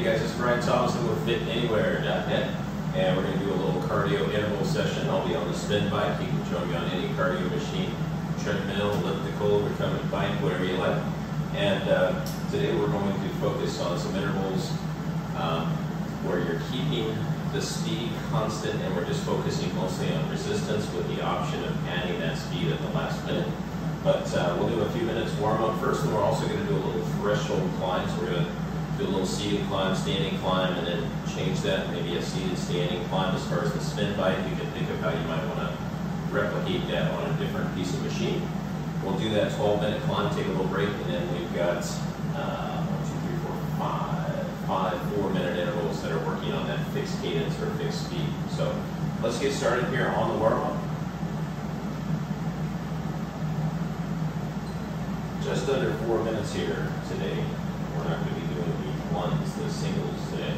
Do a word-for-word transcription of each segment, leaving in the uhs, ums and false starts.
Hey guys, this is Brian Thomason with fit anywhere dot net, and we're going to do a little cardio interval session. I'll be on the spin bike. You can join me on any cardio machine, treadmill, elliptical, recumbent bike, whatever you like. And uh, today we're going to focus on some intervals um, where you're keeping the speed constant, and we're just focusing mostly on resistance with the option of adding that speed at the last minute. But uh, we'll do a few minutes warm up first, and we're also going to do a little threshold climb. So we're going to do a little seated climb, standing climb, and then change that, maybe a seated standing climb. As far as the spin bike, you can think of how you might want to replicate that on a different piece of machine. We'll do that twelve minute climb, take a little break, and then we've got uh, one, two, three, four, five, five four minute intervals that are working on that fixed cadence or fixed speed. So let's get started here on the warm up. Just under four minutes here today. We're not going to be doing the ones, the singles today.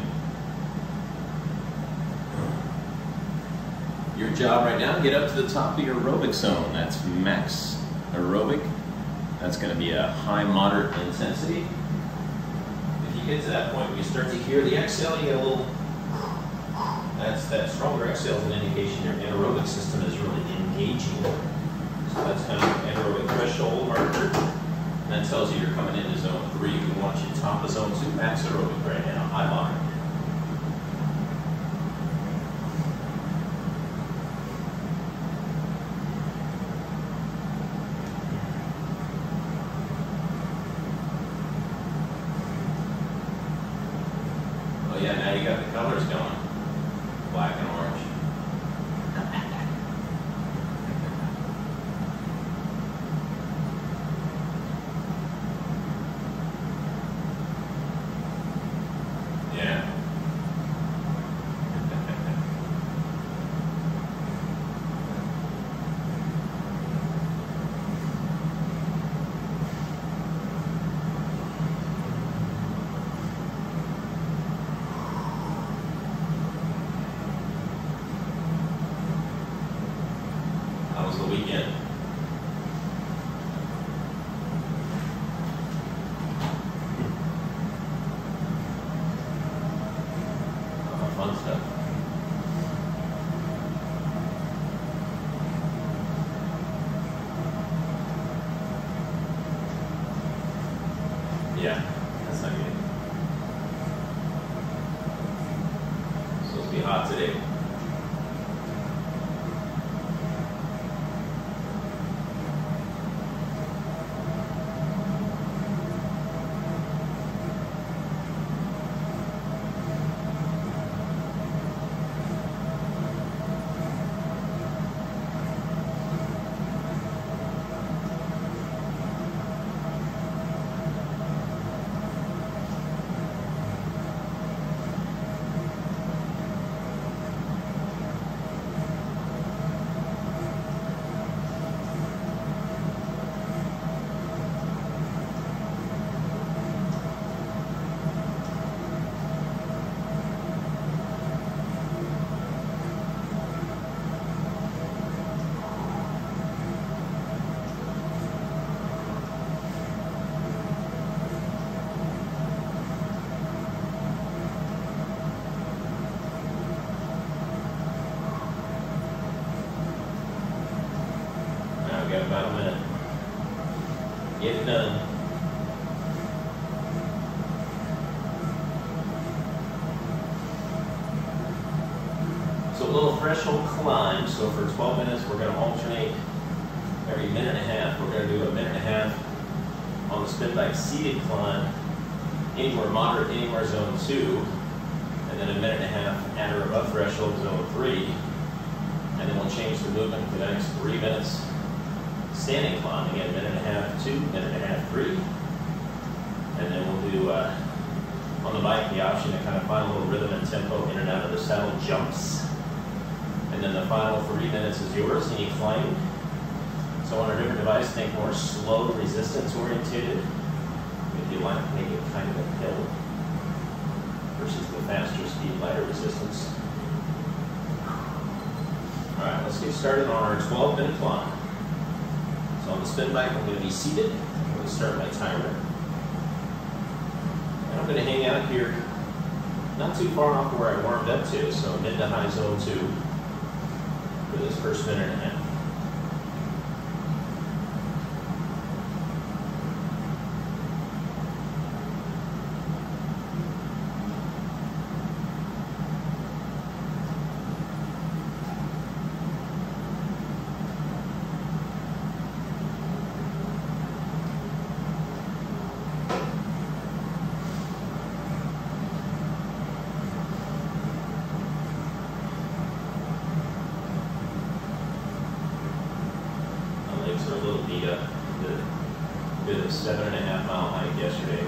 Your job right now, get up to the top of your aerobic zone. That's max aerobic. That's going to be a high moderate intensity. If you get to that point where you start to hear the exhale, you get a little, that's that stronger exhale is an indication your anaerobic system is really engaging. So that's kind of an anaerobic threshold marker. That tells you you're coming into zone three. We want you top of zone two, max aerobic right now, high moderate. Oh yeah, now you got the colors going, black and orange. The weekend. Oh, fun stuff. Yeah, that's not good. It's supposed to be hot today. Got about a minute. Get it done. So a little threshold climb. So for twelve minutes, we're going to alternate every minute and a half. We're going to do a minute and a half on the spin bike seated climb, anywhere moderate, anywhere zone two, and then a minute and a half at or above threshold zone three, and then we'll change the movement for the next three minutes. Standing climb, again, minute and a half, two, minute and a half, three. And then we'll do, uh, on the bike, the option to kind of find a little rhythm and tempo in and out of the saddle jumps. And then the final three minutes is yours, and you climb. So on a different device, think more slow, resistance oriented. If you like, make it kind of a hill versus the faster speed, lighter resistance. All right, let's get started on our twelve minute climb. So on the spin bike, I'm going to be seated. I'm going to start my timer. And I'm going to hang out here not too far off where I warmed up to, so mid to high zone two for this first minute and a half. Are a little beat up. Did, did a seven and a half mile hike yesterday.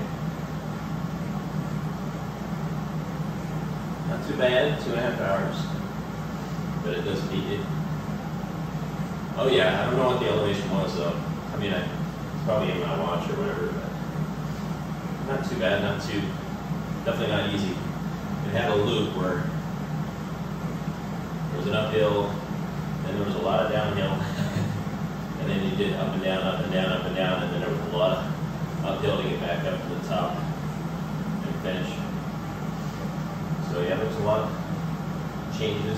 Not too bad, two and a half hours, but it does beat it. Oh yeah, I don't know what the elevation was though. I mean, I, it's probably in my watch or whatever, but not too bad, not too, definitely not easy. It had a loop where there was an uphill, then there was a lot of downhill. And then you did up and down, up and down, up and down, and then there was a lot of uphill to get back up to the top and finish. So yeah, there's a lot of changes.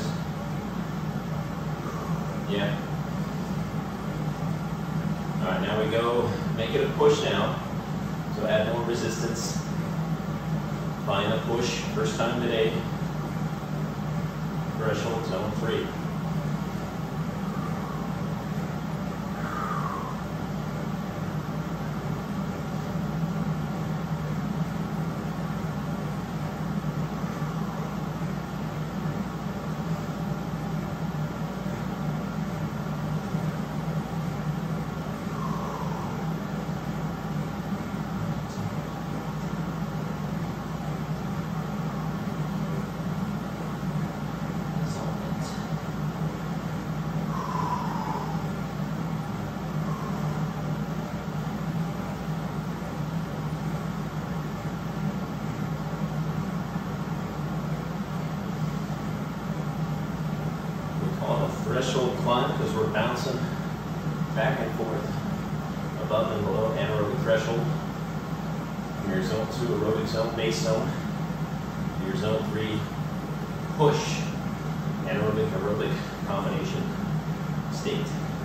Yeah. All right, now we go make it a push now. So add more resistance. Find a push, first time today. Threshold zone three. Threshold climb because we're bouncing back and forth above and below anaerobic threshold. Your zone two aerobic zone, base zone. Your zone three push anaerobic aerobic combination state.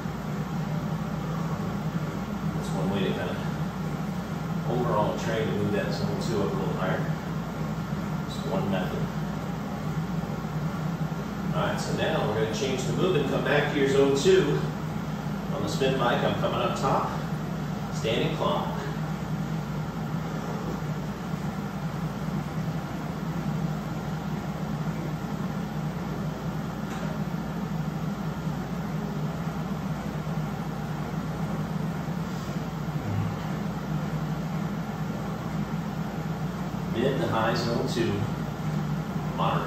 That's one way to kind of overall train to move that zone two up a little higher. Just one method. Alright, so now we're going to change the move and come back to your zone two. On the spin bike, I'm coming up top, standing clock. Mid to high zone two, moderate.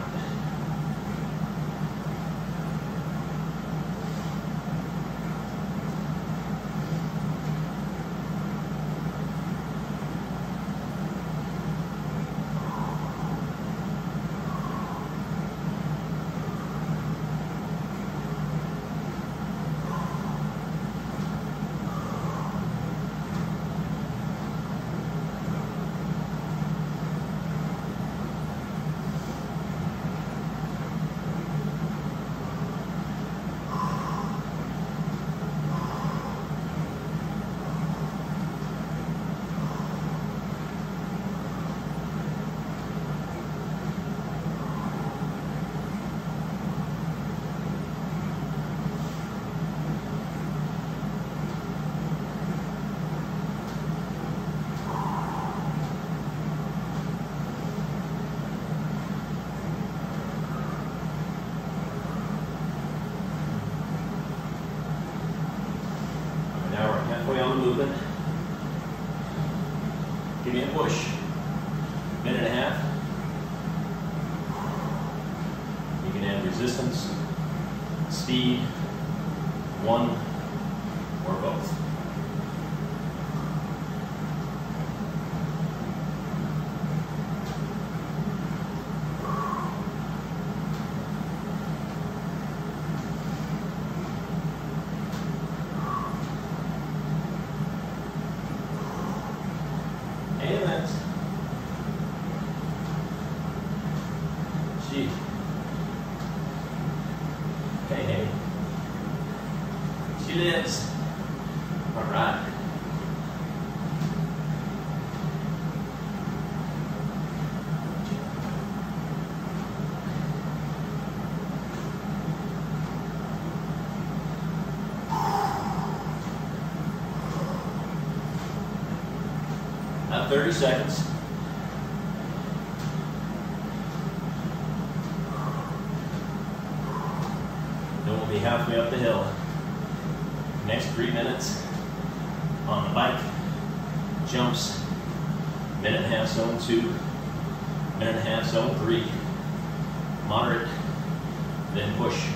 Halfway on the movement. Give me a push. Minute and a half. You can add resistance, speed, one, or both. All right. About thirty seconds. Then we'll be halfway up the hill. Next three minutes on the bike, jumps, minute and a half zone two, minute and a half zone three, moderate, then push.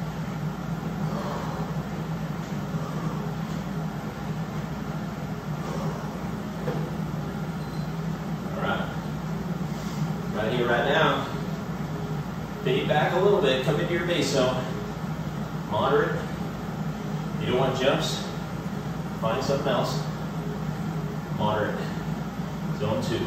All right, right here, right now, piggy back a little bit, come into your base zone, moderate. You don't want jumps, find something else. Moderate, zone two.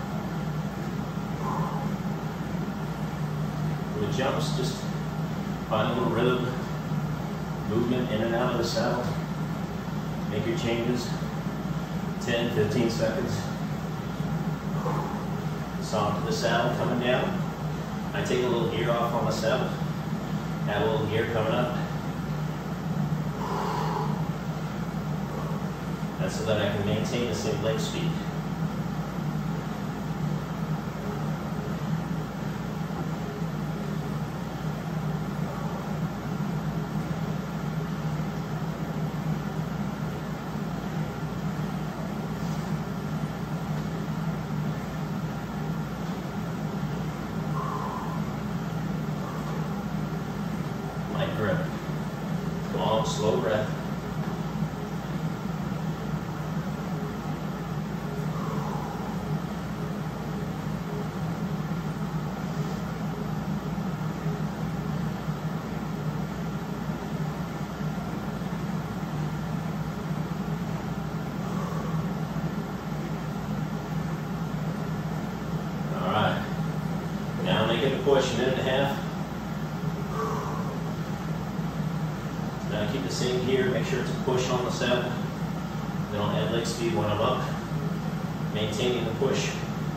With jumps, just find a little rhythm, movement in and out of the saddle. Make your changes, ten, fifteen seconds. Soft to the saddle coming down. I take a little gear off on the saddle, add a little gear coming up. That's so that I can maintain the same leg speed. Light grip. Long, slow breath. Now make it a push, a minute and a half. Now keep the same gear, make sure it's a push on the saddle. Then I'll add leg speed when I'm up, maintaining the push.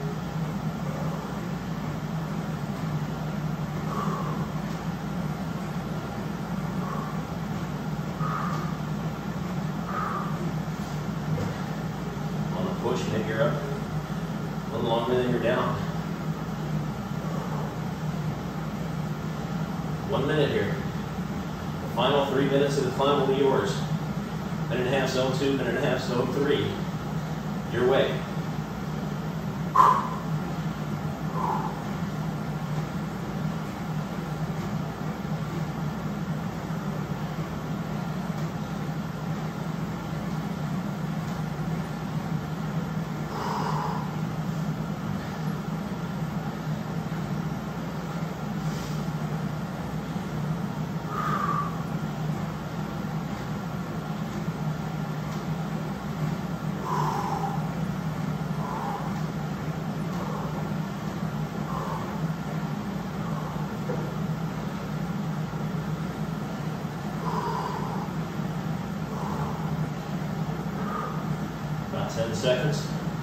On the push, maybe you're up a little longer than you're down. One minute here. The final three minutes of the climb will be yours. Minute and a half zone two, minute and a half zone three. Your way. ten seconds.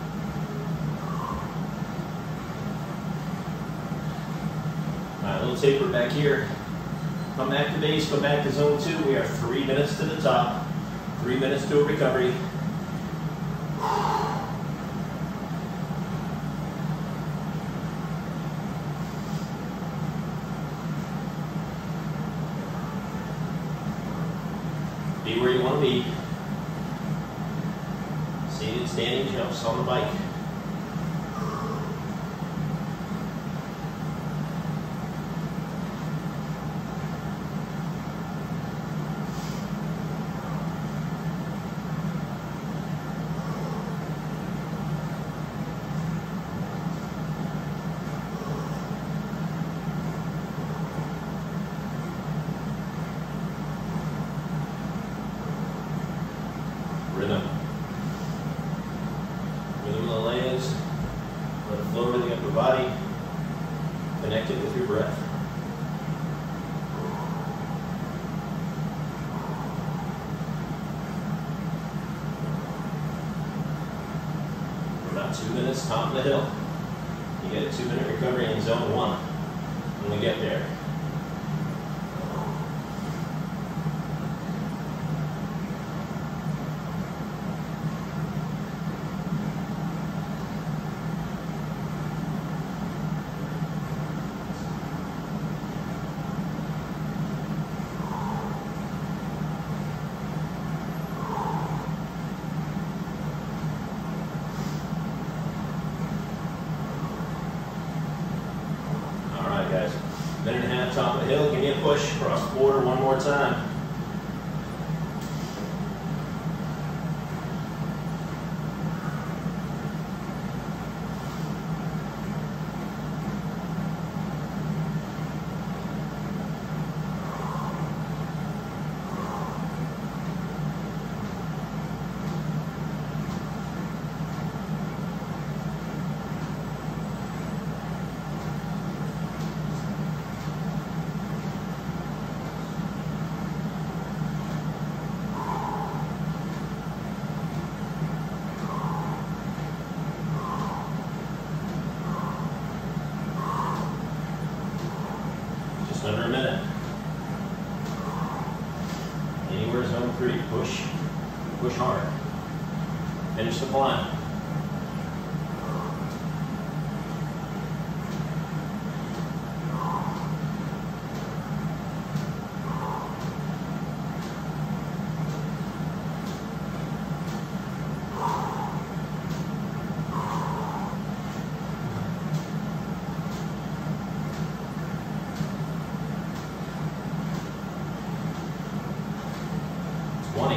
All right, a little taper back here. Come back to base, come back to zone two. We are three minutes to the top, three minutes to a recovery. Be where you want to be. Seated, standing jumps on the bike. Rhythm. Rhythm of the legs. Let it flow everything up your body. Connect it with your breath. two minutes, top of the hill. You get a two minute recovery in zone one when we get there. Guys, minute and a half, top of the hill. Give me a push, cross the border one more time. Under a minute. Anywhere zone three, push, push hard. Finish the climb. twenty.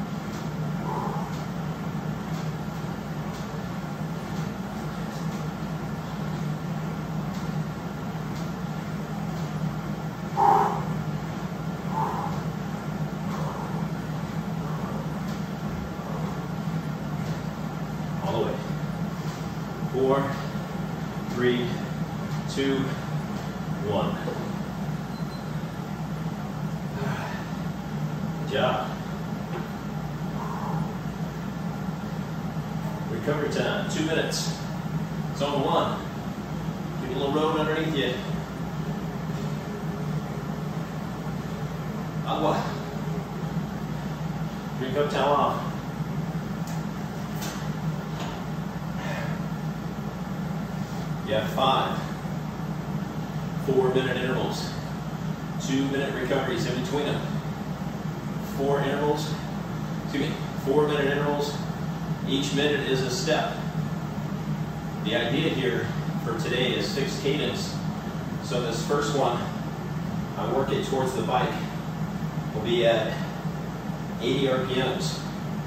All the way. Four, three, two, one. Good job. Recovery time, two minutes. Zone one. Give a little road underneath you. Agua. Drink up, towel off. You have five. Four minute intervals. Two minute recoveries in between them. Four intervals. Excuse me. Four minute intervals. Each minute is a step. The idea here for today is fixed cadence. So this first one, I work it towards the bike, will be at eighty R P Ms.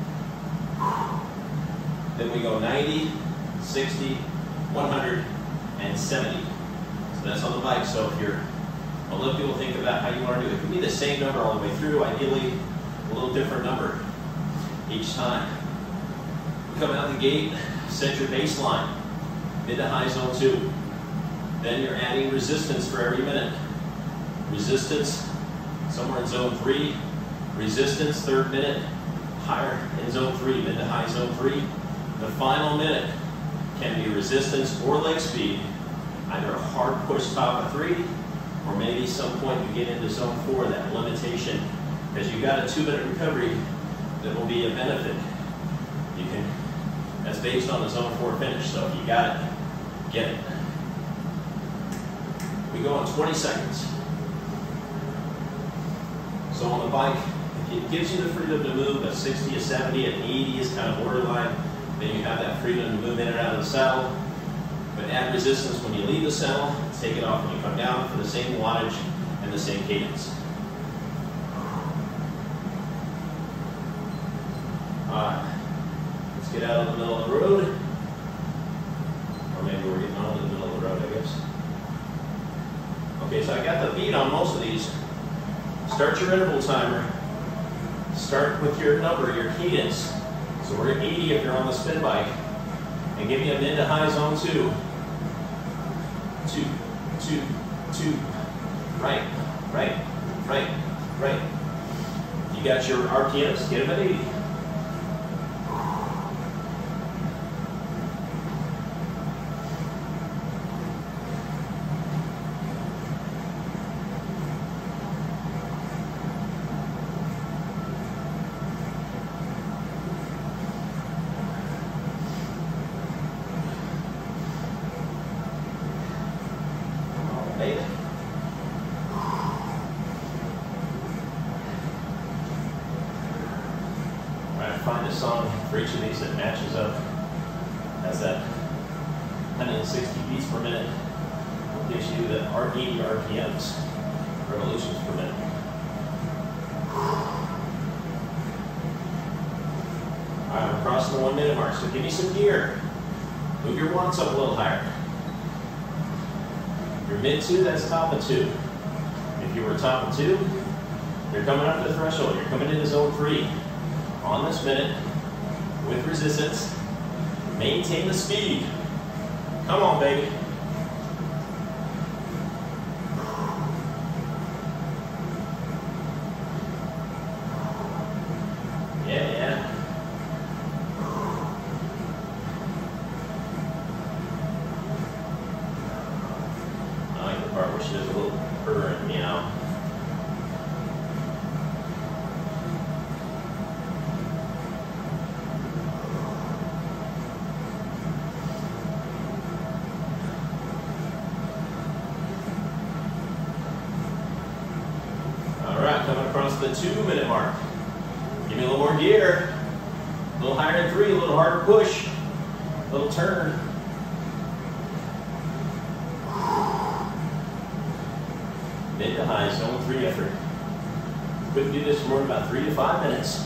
Then we go ninety, sixty, one hundred, and seventy. So that's on the bike. So if you're a lot of people think about how you want to do it. It could be the same number all the way through, ideally a little different number each time. Come out the gate, set your baseline, mid to high zone two. Then you're adding resistance for every minute. Resistance, somewhere in zone three. Resistance, third minute, higher in zone three, mid to high zone three. The final minute can be resistance or leg speed, either a hard push top of three, or maybe some point you get into zone four, that limitation, because you've got a two minute recovery that will be a benefit. You can, that's based on the zone four finish, so if you got it, get it. We go in twenty seconds. So on the bike, it gives you the freedom to move. A sixty, a seventy, an eighty is kind of borderline. Then you have that freedom to move in and out of the saddle. But add resistance when you leave the saddle, take it off when you come down for the same wattage and the same cadence. Alright, let's get out of the middle of the road. Or maybe we're getting on to the middle of the road, I guess. Okay, so I got the beat on most of these. Start your interval timer. Start with your number, your cadence. So we're at eighty if you're on the spin bike. And give me a mid to high zone two. Two, two, two. Right, right, right, right. You got your R P Ms, get them at eighty. for each of these that matches up. That's that one hundred sixty beats per minute. Gives you the eighty R P Ms, revolutions per minute. All right, we're crossing the one minute mark, so give me some gear. Move your watts up a little higher. Your mid two, that's top of two. If you were top of two, you're coming up to the threshold. You're coming into zone three. On this minute, with resistance, maintain the speed. Come on, baby. Yeah, yeah. I like the part where she does a little purr and meow. Coming across the two minute mark. Give me a little more gear. A little higher than three, a little harder push. A little turn. Mid to high, zone three effort. Couldn't do this for more than about three to five minutes.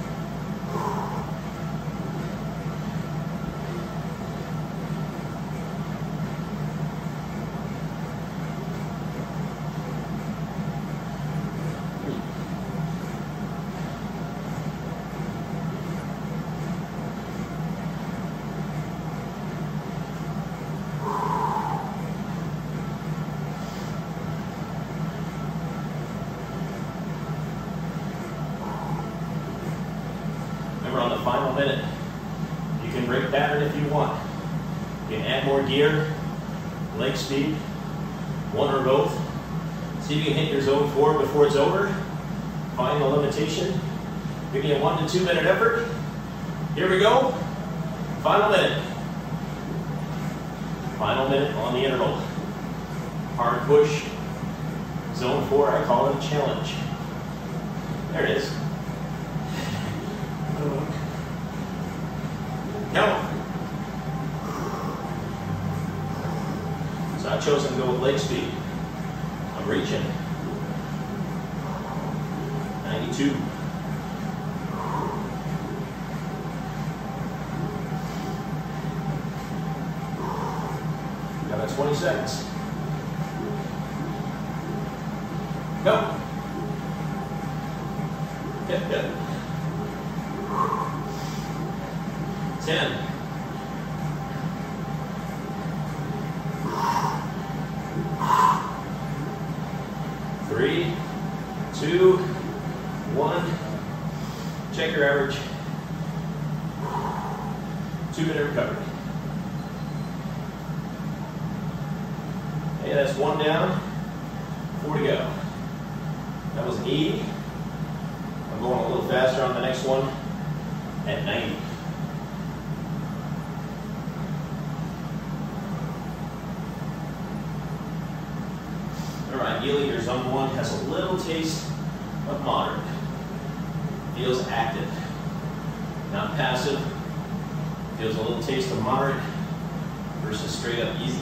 On the final minute, you can break pattern if you want. You can add more gear, leg speed, one or both. See if you can hit your zone four before it's over. Find the limitation. Give me a one to two minute effort. Here we go. Final minute. Final minute on the interval. Hard push. Zone four, I call it a challenge. There it is. Count. So I've chosen to go with leg speed. I'm reaching. ninety-two. Got about twenty seconds. Go. Good, good. ten. Three, two, one. Check your average. Two minute recovery. Okay, that's one down, four to go. That was eighty. I'm going a little faster on the next one at ninety. Ideally, your zone one has a little taste of moderate. Feels active, not passive. Feels a little taste of moderate versus straight up easy.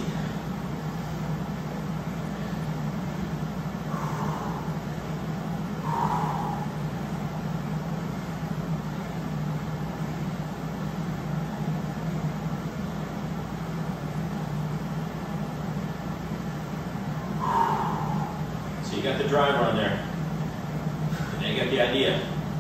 You got the driver on there. Now you got the idea.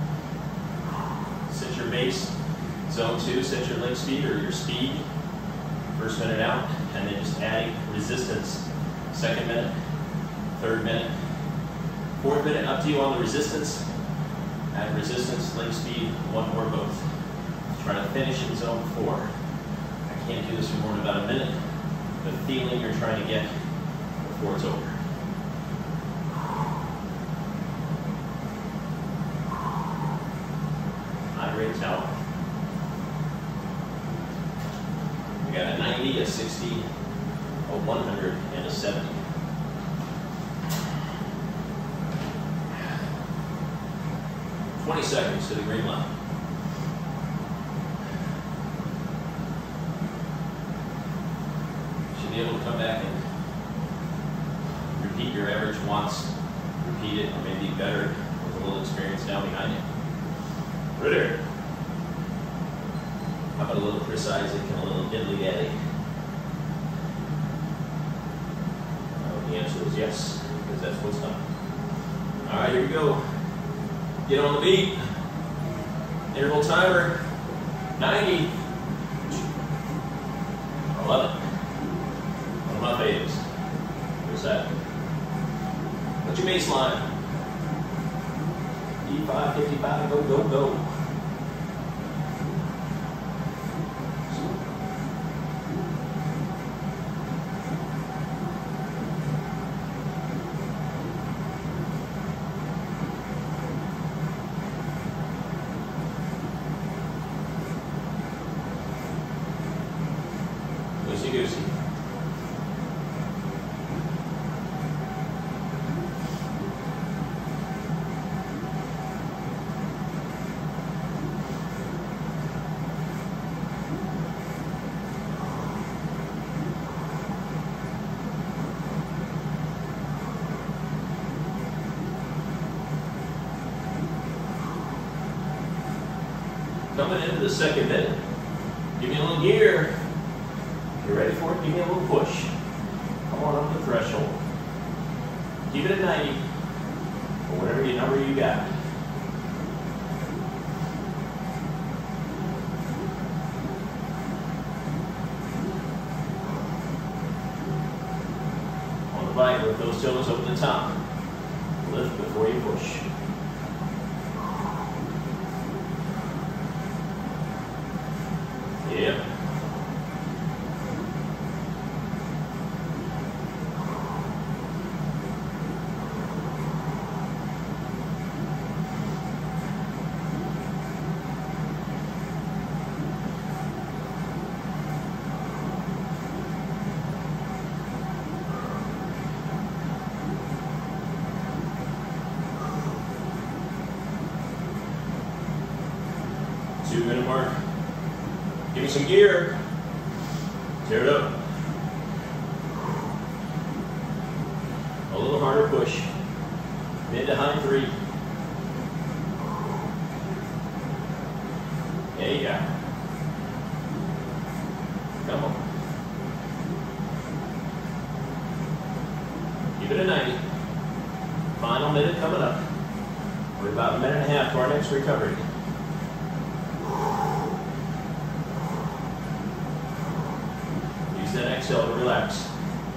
Set your base, zone two, set your leg speed or your speed, first minute out, and then just adding resistance, second minute, third minute, fourth minute, up to you on the resistance. Add resistance, leg speed, one or both. Try to finish in zone four. I can't do this for more than about a minute. The feeling you're trying to get before it's over. Great towel. We got a ninety, a sixty, a one hundred, and a seventy. twenty seconds to the green line. be able to come back and repeat your average once, repeat it, or maybe better with a little experience now behind you. Ritter. How about a little Chris Isaac and a little diddly daddy? Uh, the answer is yes, because that's what's done. All right, here we go. Get on the beat. Interval timer, ninety. I love it. One of my favorites. Here's that. What's your baseline? E five, fifty-five, go, go, go. Loosey goosey. Coming into the second minute. Give me a little gear. If you're ready for it, give me a little push. Come on up the threshold. Keep it at ninety, or whatever your number you got. On the bike, lift those toes over the top. Lift before you push. Yep. Two minute mark. Give me some gear. Tear it up. A little harder push. Mid to high three. There you go. Come on. Keep it at ninety. Final minute coming up. We're about a minute and a half to our next recovery. Then exhale to relax.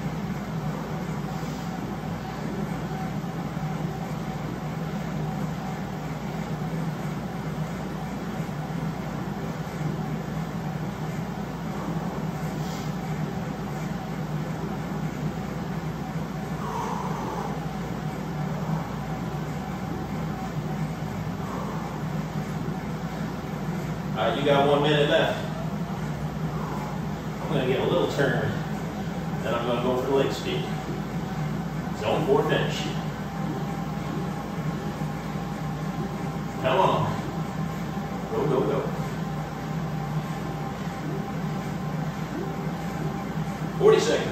All right, you got one minute left. I'm going to get a little turn, then I'm going to go for the leg speed. Zone four finish. Come on. Go, go, go. forty seconds.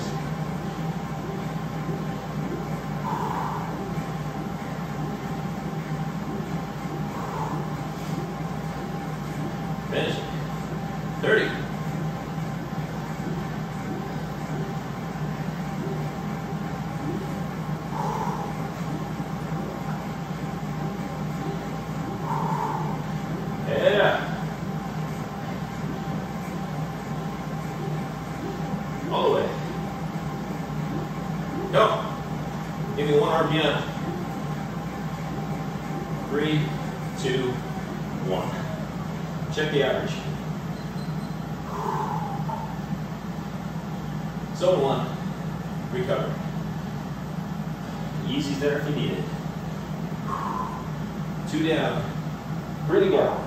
Finish. thirty. All the way. Go. Give me one R P M. Three, two, one. Check the average. Zone one. Recover. Easy's there if you need it. Two down. Three to go.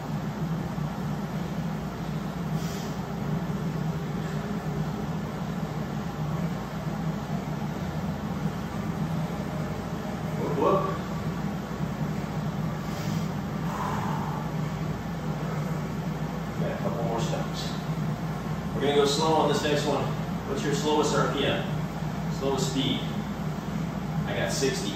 Whoop. Got a couple more steps. We're going to go slow on this next one. What's your slowest R P M? Slowest speed? I got sixty.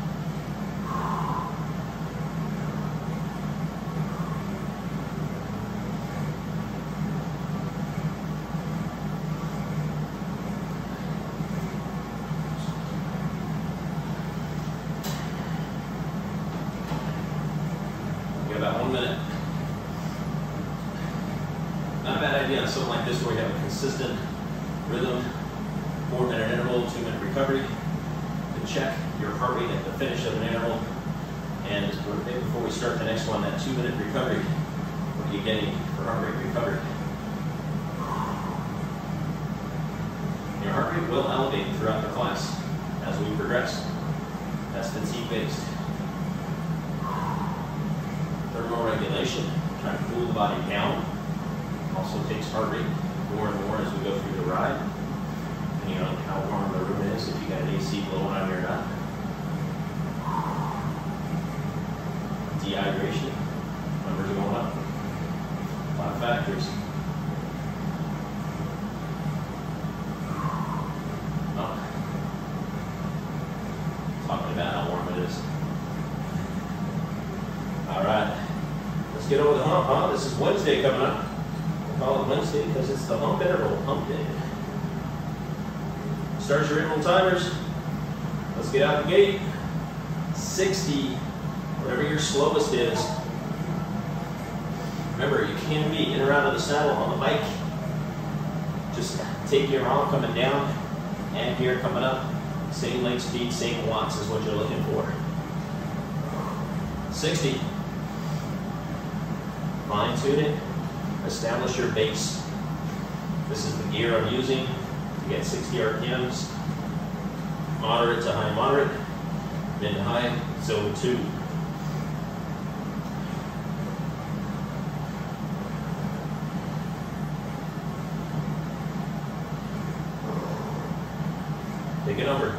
About one minute. Not a bad idea on something like this where you have a consistent rhythm, four minute interval, two minute recovery, to check your heart rate at the finish of an interval. And maybe before we start the next one, that two minute recovery, what are you getting for heart rate recovery? Your heart rate will elevate throughout the class as we progress. That's fatigue based. Thermoregulation, trying to cool the body down, also takes heart rate more and more as we go through the ride, depending on how warm the room is, if you got an A C blowing on you or not. Dehydration, numbers are going up. A lot of factors. Oh. Talking about how warm it is. All right. Let's get over the hump, huh? This is Wednesday coming up. We'll call it Wednesday because it's the hump interval, hump day. Start your interval timers. Let's get out the gate. sixty, whatever your slowest is. Remember, you can be in or out of the saddle on the bike. Just take your arm coming down and gear coming up. Same leg speed, same watts is what you're looking for. sixty. Fine tune it, establish your base. This is the gear I'm using to get sixty R P Ms, moderate to high moderate, mid to high, zone two. Take a number.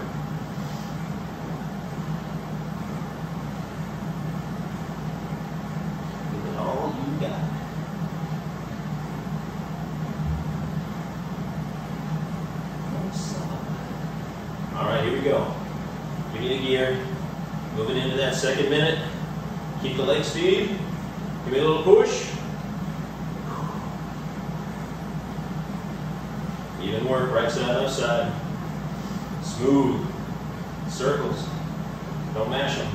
Go. Give me the gear. Moving into that second minute. Keep the leg speed. Give me a little push. Even work, right side, left side. Smooth. Circles. Don't mash them.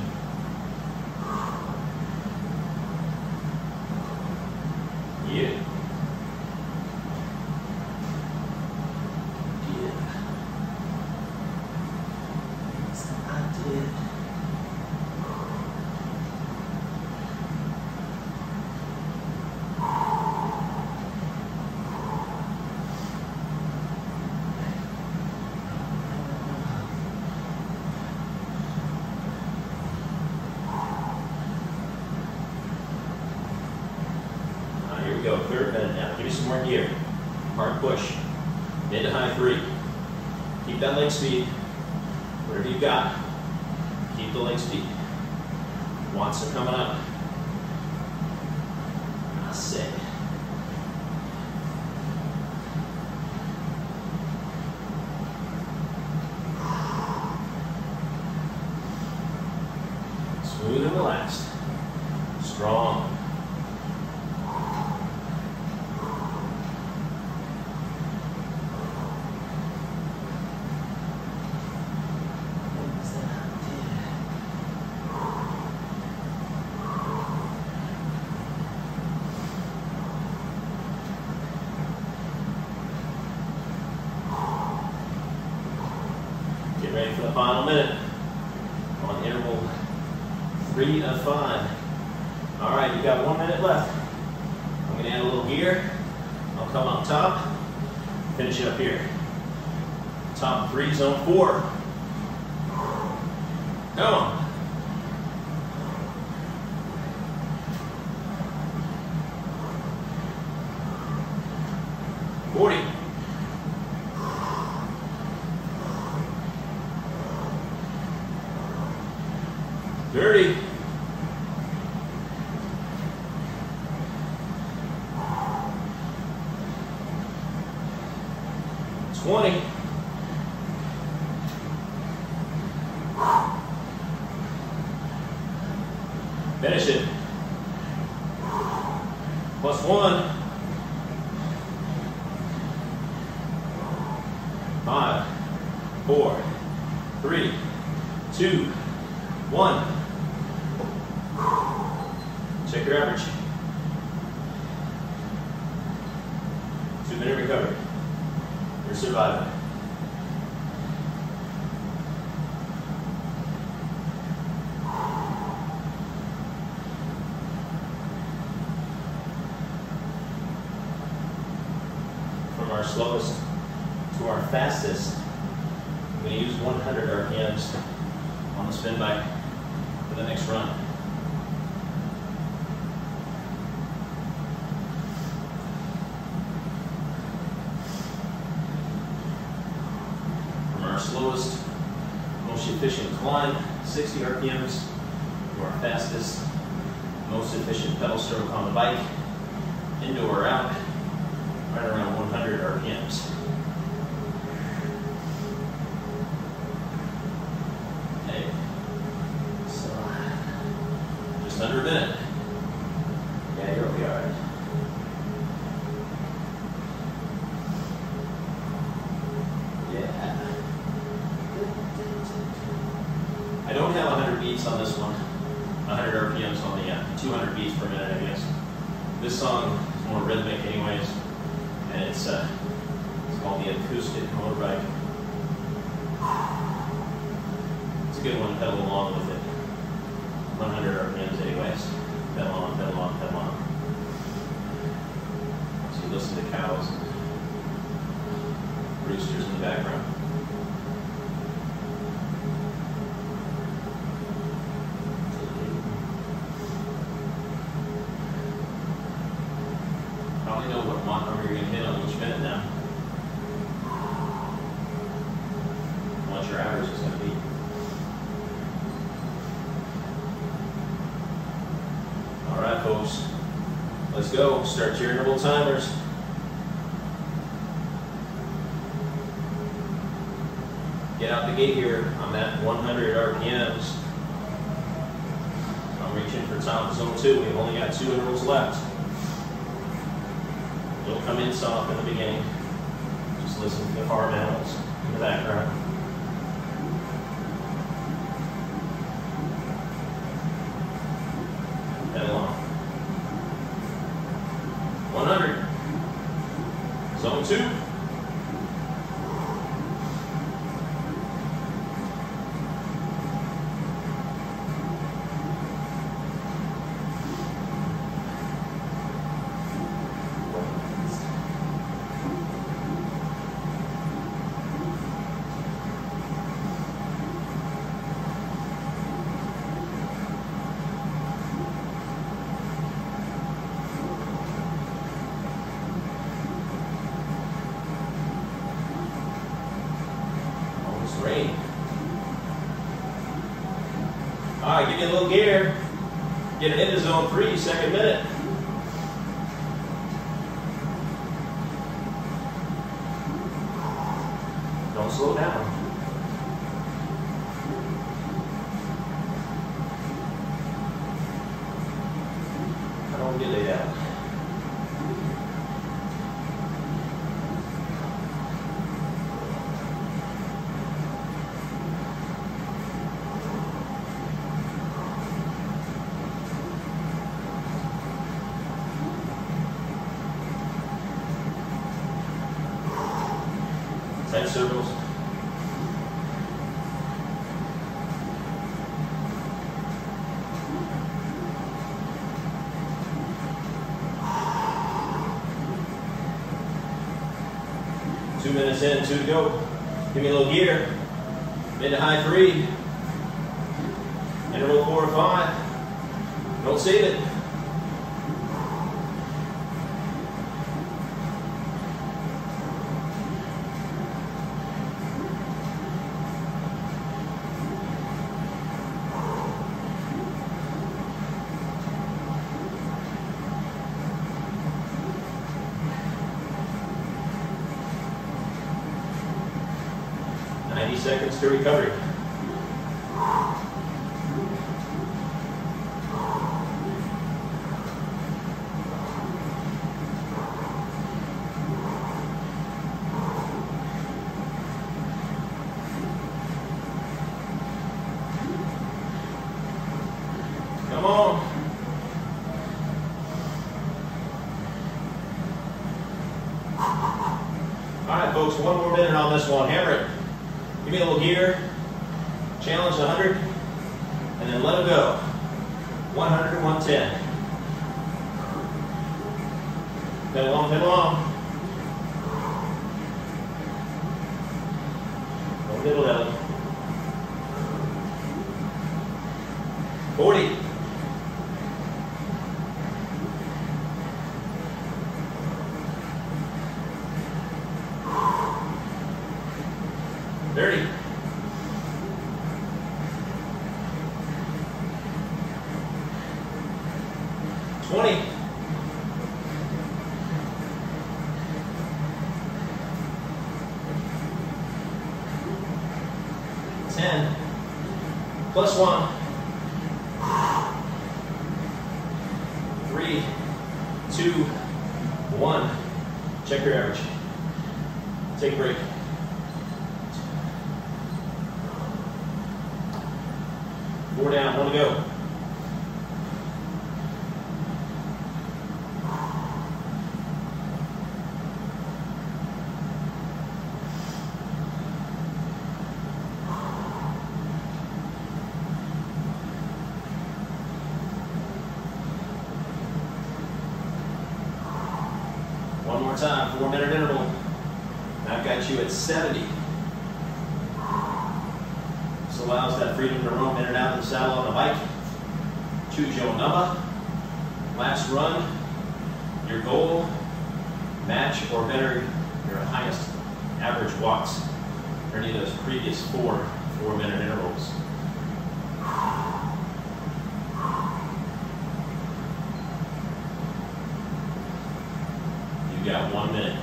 Yeah. Go, third minute now. Give me some more gear. Hard push. Mid to high three. Keep that leg speed. Whatever you've got, keep the leg speed. Watts are coming up. I say. Smooth and relaxed. Strong. Ready for the final minute on interval three of five. All right, you got one minute left. I'm going to add a little gear. I'll come up top, finish it up here. Top three, zone four. Come on. forty. thirty. twenty. Finish it. Plus one. Five, four, three, two, one. Check your average. Two minute recovery. You're surviving. From our slowest to our fastest, I'm going to use one hundred R P Ms on the spin bike for the next run. From our slowest, most efficient climb, sixty R P Ms, to our fastest, most efficient pedal stroke on the bike, indoor or out, right around one hundred R P Ms. Okay, so just under a minute. Yeah, you'll be all right. Yeah. I don't have one hundred beats on this one. one hundred R P Ms on the uh, two hundred beats per minute, I guess. This song is more rhythmic anyways. And it's, uh, it's called the acoustic motorbike. It's a good one to pedal along with it. one hundred R P Ms anyways. Pedal on, pedal on, pedal on. So you listen to cows and roosters in the background. Probably know what Mach number you're going to hit on each minute now. What your average is going to be. All right, folks. Let's go. Start your interval timers. Get out the gate here. I'm at one hundred R P Ms. I'm reaching for top of zone two. We've only got two intervals left. You'll come in soft in the beginning. Just listen to the farm animals in the background. Pedal on. one hundred. Zone two. Rain. All right, give me a little gear. Get it into zone three, second minute. Don't slow down. I don't get laid out. Tight circles. Two minutes in, two to go. Give me a little gear. Mid to high three. Interval four or five. Don't save it. ninety seconds to recovery. Come on. All right, folks, one more minute on this one. Hammer it. Give me a little gear. Challenge one hundred. And then let it go. one hundred and one ten. Pedal on, pedal on. Don't diddle diddle. forty. thirty. twenty. ten. Plus one. Three, two, one. Check your average. Take a break. Four down, one to go. One more time, four minute interval. I've got you at seventy. This allows that freedom to roam in and out of the saddle on the bike. Choose your number. Last run, your goal, match or better your highest average watts for any of those previous four four minute intervals. You got one minute.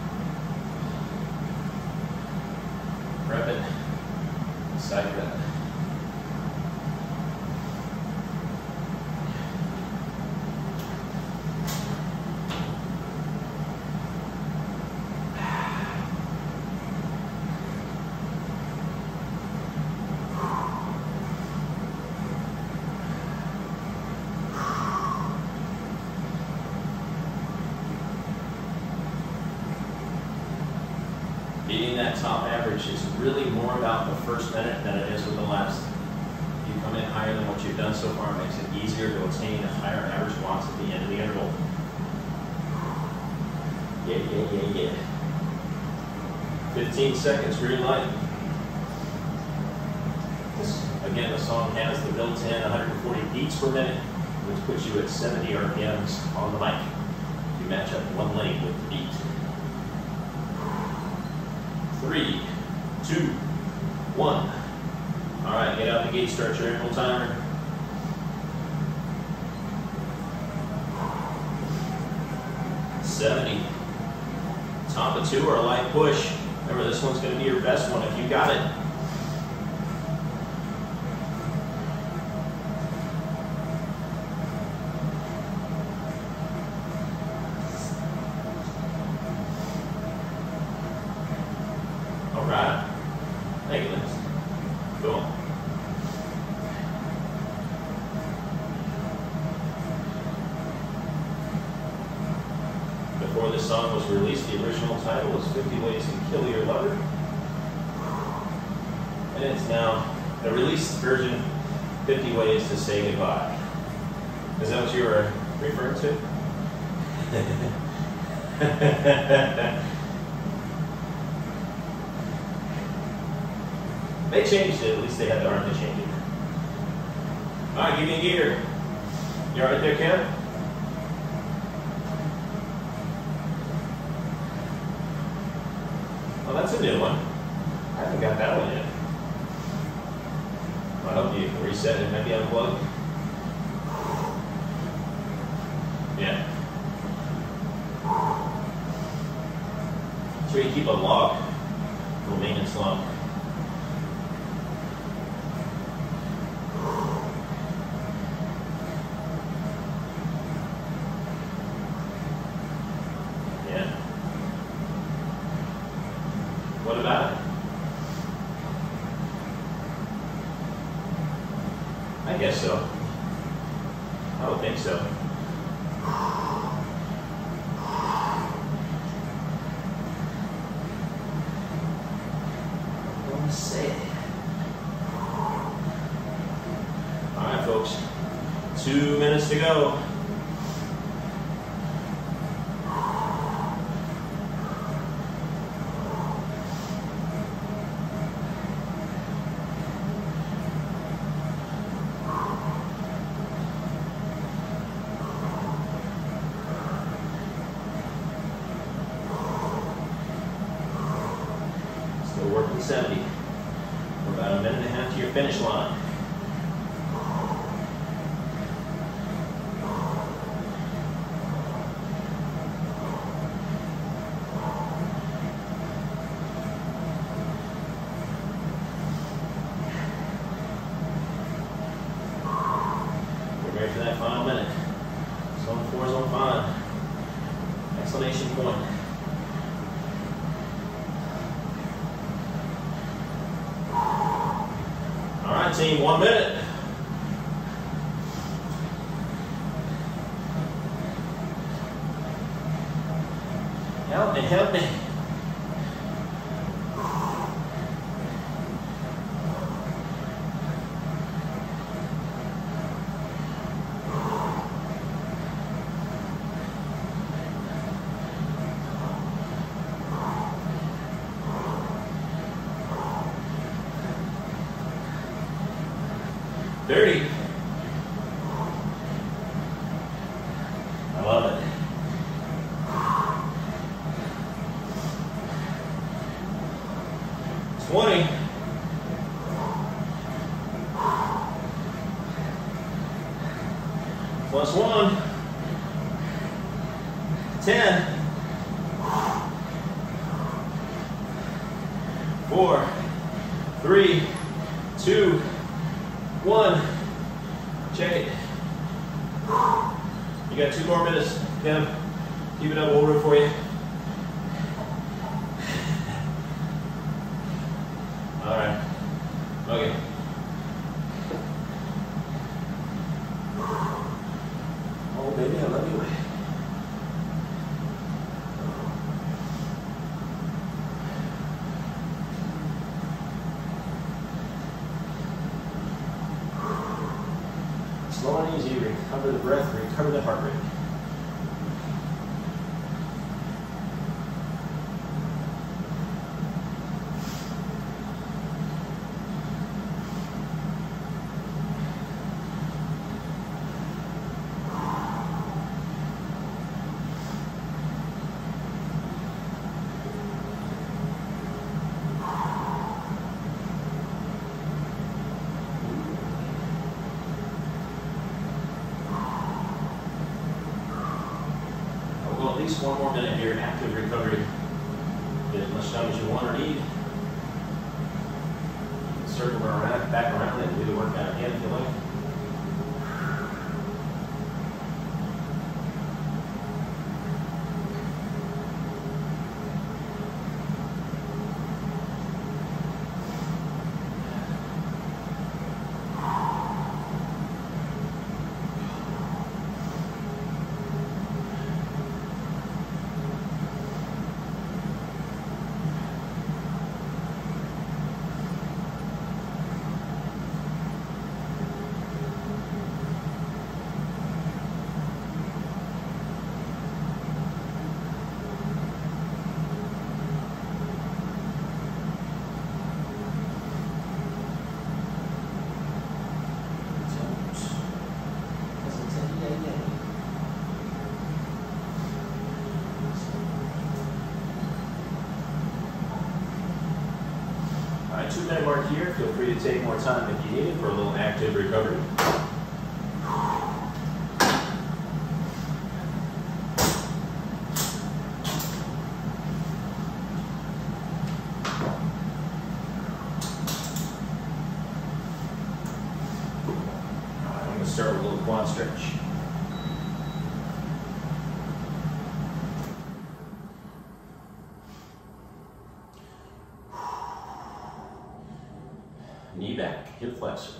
Prep it. Side that. Beating that top average is really more about the first minute than it is with the last. If you come in higher than what you've done so far, it makes it easier to attain a higher average watts at the end of the interval. Yeah, yeah, yeah, yeah. fifteen seconds, green light. This, again, the song has the built-in one hundred forty beats per minute, which puts you at seventy R P Ms on the mic. You match up one leg with the beat. Three, two, one. All right, get out the gate, start your interval timer. seventy. Top of two or a light push. Remember, this one's going to be your best one if you got it. All right. Thank you, Liz. Cool. Before this song was released, the original title was fifty Ways to Kill Your Lover. And it's now the released version, fifty Ways to Say Goodbye. Is that what you were referring to? They changed it, at least they had the art to change it. All right, give me a gear. You all right there, Ken? Oh, that's a new one. I haven't got that one yet. I hope you reset it, maybe unplug. Yeah. So you keep a log, a little maintenance log. What about it? I guess so. I would think so. I'm gonna say it. All right, folks. Two minutes to go. Still working seventy. We're about a minute and a half to your finish line. Ready for that final minute. Zone four, zone five. Exclamation point. All right, team, one minute. Help me, help me. thirty. I love it. twenty. Plus one. ten. Four. Three. Two. One. Check it. You got two more minutes, Kim. Keep it up, we'll root for you. All right. Okay. Oh, baby, I love you. Slow and easy, recover the breath, recover the heart rate. At least one more minute here, active recovery. Get as much time as you want or need. Circle around, back around and do the workout again if you like. Two minute mark here. Feel free to take more time if you need it for a little active recovery. Alright, I'm going to start with a little quad stretch. Knee back, hip flexor.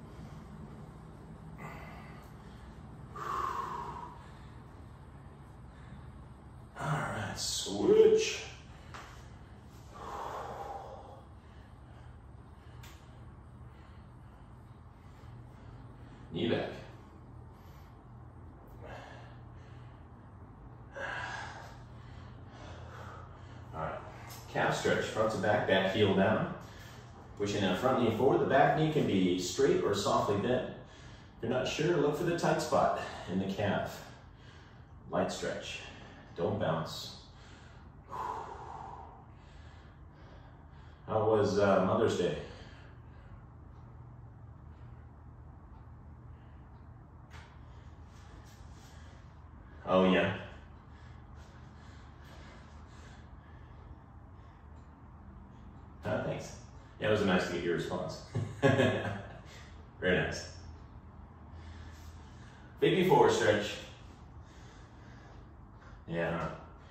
All right, switch. Knee back. All right, calf stretch, front to back, back heel down. Pushing that front knee forward, the back knee can be straight or softly bent. If you're not sure, look for the tight spot in the calf. Light stretch, don't bounce. How was uh, Mother's Day? Oh yeah. Oh, thanks. Yeah, it was nice to get your response. Very nice. Big forward stretch. Yeah.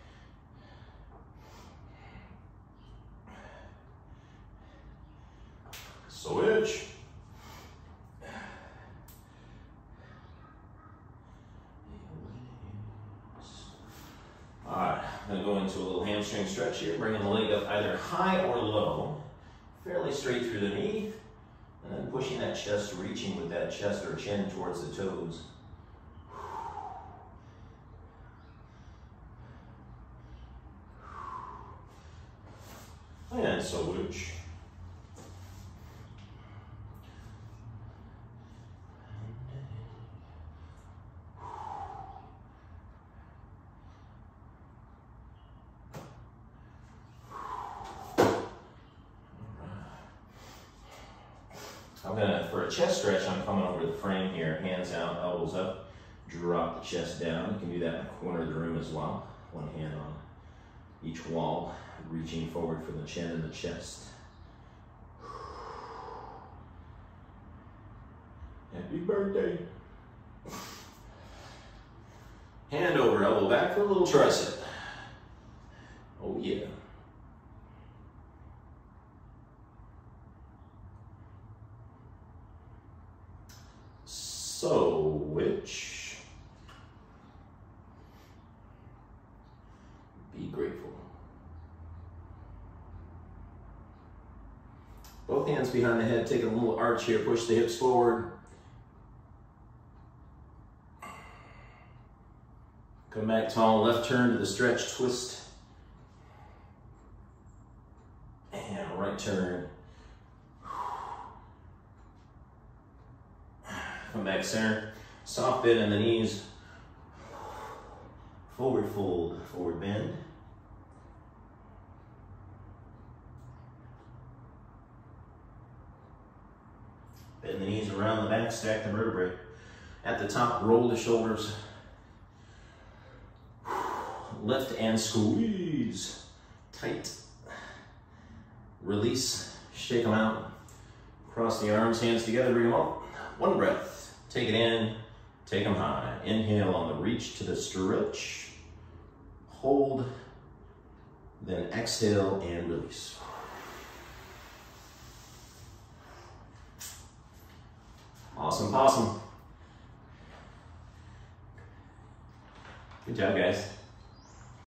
Switch. All right, I'm gonna go into a little hamstring stretch here, bringing the leg up either high or low, fairly straight through the knee, and then pushing that chest, reaching with that chest or chin towards the toes. And switch. I'm gonna, for a chest stretch, I'm coming over the frame here, hands out, elbows up, drop the chest down. You can do that in the corner of the room as well. One hand on each wall, reaching forward for the chin and the chest. Happy birthday. Hand over, elbow back for a little tricep. Oh yeah. Switch. Be grateful. Both hands behind the head, take a little arch here, push the hips forward. Come back tall, left turn to the stretch, twist. And right turn. Come back center, soft bend in the knees. Forward fold, forward bend. Bend the knees around the back, stack the vertebrae. At the top, roll the shoulders. Lift and squeeze. Tight. Release, shake them out. Cross the arms, hands together, bring them up. One breath. Take it in, take them high. Inhale on the reach to the stretch. Hold, then exhale and release. Awesome, awesome. Good job, guys.